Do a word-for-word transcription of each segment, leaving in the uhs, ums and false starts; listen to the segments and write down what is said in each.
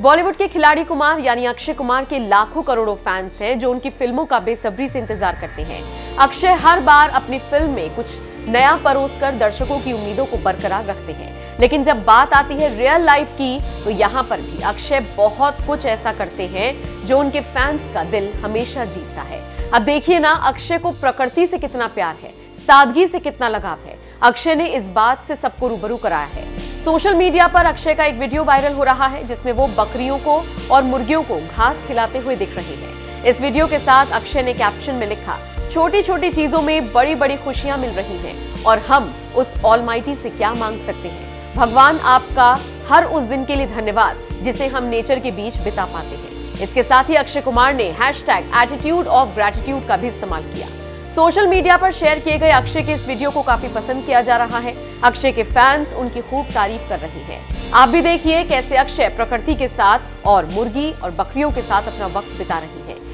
बॉलीवुड के खिलाड़ी कुमार यानी अक्षय कुमार के लाखों करोड़ों फैंस हैं जो उनकी फिल्मों का बेसब्री से इंतजार करते हैं। अक्षय हर बार अपनी फिल्म में कुछ नया परोसकर दर्शकों की उम्मीदों को बरकरार रखते हैं, लेकिन जब बात आती है रियल लाइफ की तो यहाँ पर भी अक्षय बहुत कुछ ऐसा करते हैं जो उनके फैंस का दिल हमेशा जीतता है। अब देखिए ना, अक्षय को प्रकृति से कितना प्यार है, सादगी से कितना लगाव है। अक्षय ने इस बात से सबको रूबरू कराया है। सोशल मीडिया पर अक्षय का एक वीडियो वायरल हो रहा है जिसमें वो बकरियों को और मुर्गियों को घास खिलाते हुए दिख रहे हैं। इस वीडियो के साथ अक्षय ने कैप्शन में लिखा, छोटी छोटी चीजों में बड़ी बड़ी खुशियां मिल रही हैं और हम उस ऑलमाइटी से क्या मांग सकते हैं। भगवान आपका हर उस दिन के लिए धन्यवाद जिसे हम नेचर के बीच बिता पाते हैं। इसके साथ ही अक्षय कुमार ने हैशटैग एटीट्यूड ऑफ ग्रैटिट्यूड का भी इस्तेमाल किया। सोशल मीडिया पर शेयर किए गए अक्षय के इस वीडियो को काफी पसंद किया जा रहा है। अक्षय के फैंस उनकी खूब तारीफ कर रहे हैं। आप भी देखिए कैसे अक्षय प्रकृति के साथ और मुर्गी और बकरियों के साथ अपना वक्त बिता रही हैं।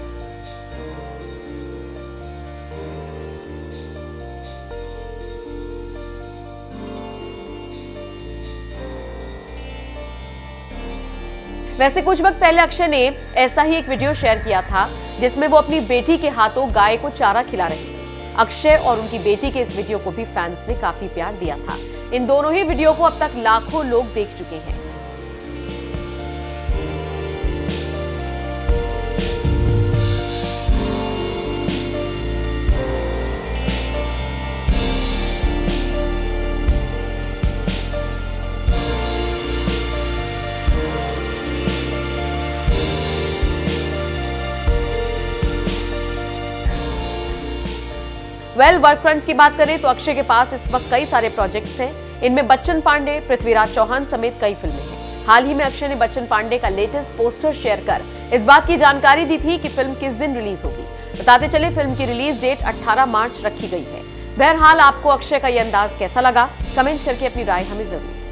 वैसे कुछ वक्त पहले अक्षय ने ऐसा ही एक वीडियो शेयर किया था जिसमें वो अपनी बेटी के हाथों गाय को चारा खिला रहे थे। अक्षय और उनकी बेटी के इस वीडियो को भी फैंस ने काफी प्यार दिया था। इन दोनों ही वीडियो को अब तक लाखों लोग देख चुके हैं। वेल well, वर्क फ्रंट की बात करें तो अक्षय के पास इस वक्त कई सारे प्रोजेक्ट्स हैं। इनमें बच्चन पांडे, पृथ्वीराज चौहान समेत कई फिल्में हैं। हाल ही में अक्षय ने बच्चन पांडे का लेटेस्ट पोस्टर शेयर कर इस बात की जानकारी दी थी कि फिल्म किस दिन रिलीज होगी। बताते चले, फिल्म की रिलीज डेट अठारह मार्च रखी गई है। बहरहाल आपको अक्षय का ये अंदाज कैसा लगा, कमेंट करके अपनी राय हमें जरूर